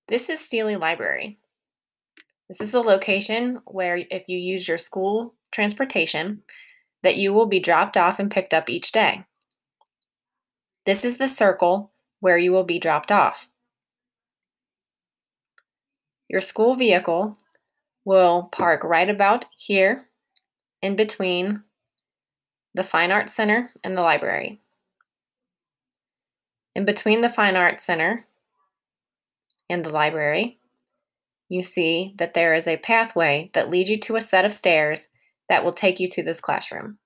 This is Steely Library. This is the location where, if you use your school transportation, that you will be dropped off and picked up each day. This is the circle where you will be dropped off. Your school vehicle will park right about here in between the Fine Arts Center and the library. In between the Fine Arts Center and the library, you see that there is a pathway that leads you to a set of stairs that will take you to this classroom.